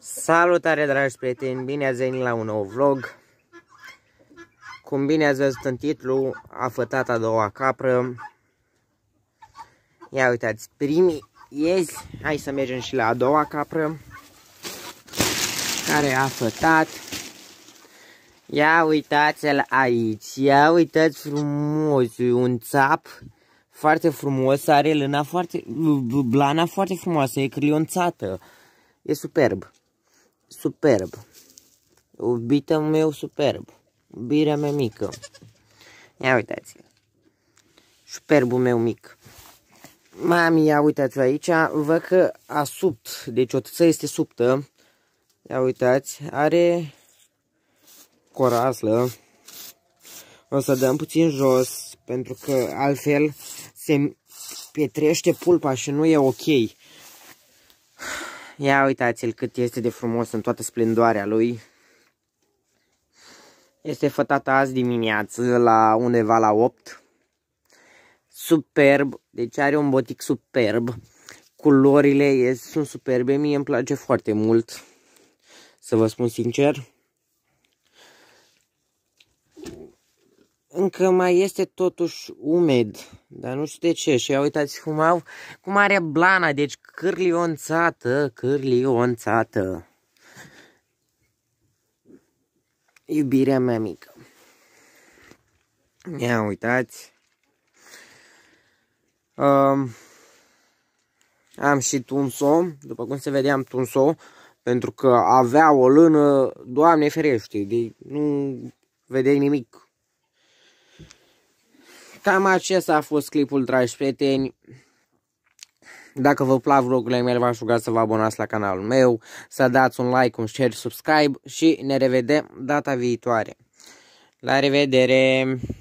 Salutare, dragi prieteni, bine ați venit la un nou vlog. Cum bine ați văzut în titlu, a fătat a doua capră. Ia uitați, primii iezi, hai să mergem și la a doua capră care a fătat. Ia uitați-l aici, ia uitați frumos, un țap foarte frumos, are lâna foarte, blana foarte frumoasă, e crionțată, e superb. Superb. Iubitul meu superb. Iubirea mea mică. Ia uitați-l. Superbul meu mic. Mami, ia uitați-vă aici. Văd că a subt. Deci o tâță este subtă. Ia uitați. Are coraslă. O să dăm puțin jos. Pentru că altfel se pietrește pulpa și nu e ok. Ia uitați-l cât este de frumos în toată splendoarea lui. Este fătat azi dimineață la undeva la 8. Superb, deci are un botic superb. Culorile sunt superbe, mie îmi place foarte mult, să vă spun sincer. Încă mai este totuși umed, dar nu știu de ce. Și ia uitați cum are blana, deci cârlionțată, cârlionțată. Iubirea mea mică. Ia uitați. Am și tuns-o, după cum se vedea am tuns-o, pentru că avea o lână, Doamne ferește, de nu vedeai nimic. Cam acesta a fost clipul, dragi prieteni. Dacă vă plac vlogurile mele, v-aș ruga să vă abonați la canalul meu, să dați un like, un share, subscribe și ne revedem data viitoare. La revedere!